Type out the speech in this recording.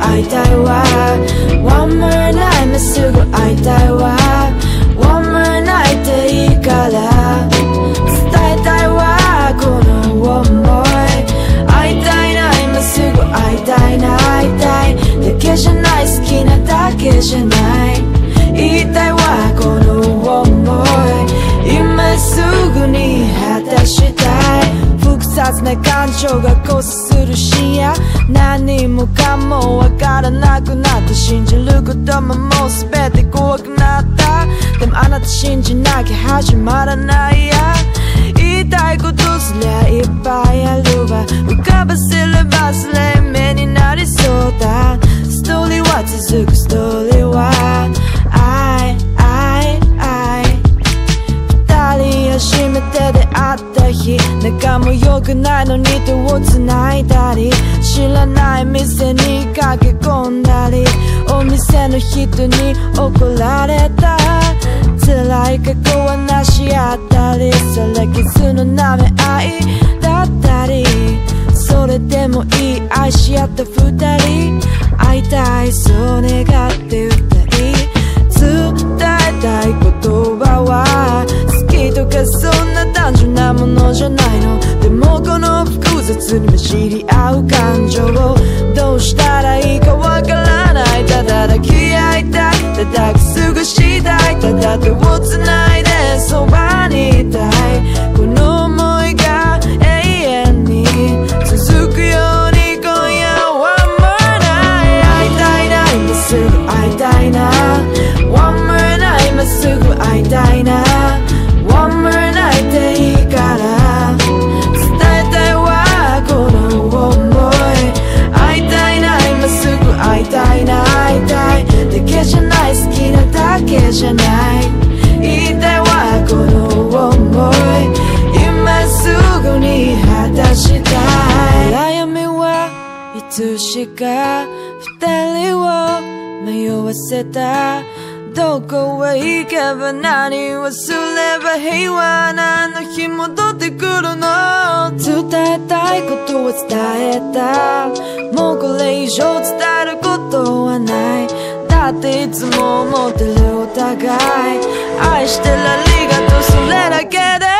会いたいわ One more night まっすぐ会いたいわ One more night でいいから伝えたいわこの想い会いたいな今すぐ会いたいな会いたいだけじゃない好きなだけじゃない言いたいわこの想い今すぐに果たしたい複雑な感情が交差する深夜何もかもわからなくなって信じることももう全て怖くなったでもあなた信じなきゃ始まらないや言いたいことすりゃいっぱいあるわ浮かばせればそれ目になりそうだストーリーは続くストーリーは初めて出会った日仲も良くないのに手を繋いだり知らない店に駆け込んだりお店の人に怒られた辛い過去はなし合ったりさらけ出の舐め合いだったりそれでもいい愛し合った二人会いたいそう願って歌い伝えたい言葉は好きとかそんな単純なものじゃないのでもこの複雑に混じり合う感情をどうしたらいいかわからないただ抱き合いたいただくすぐしたいただ手を繋いでそばにいたいこの想いが永遠に続くように今夜はOne more night会いたいな今すぐ会いたいなOne more night今すぐ会いたいなOne more nightでいいから伝えたいわこの想い会いたいな今すぐ会いたいな会いたいだけじゃない好きなだけじゃない言いたいわこの想い今すぐに果たしたい暗闇はいつしか二人を迷わせたどこへ行けば何をすれば平和なあの日戻ってくるの伝えたいことは伝えたもうこれ以上伝えることはないだっていつも思ってるお互い愛してるありがとうそれだけで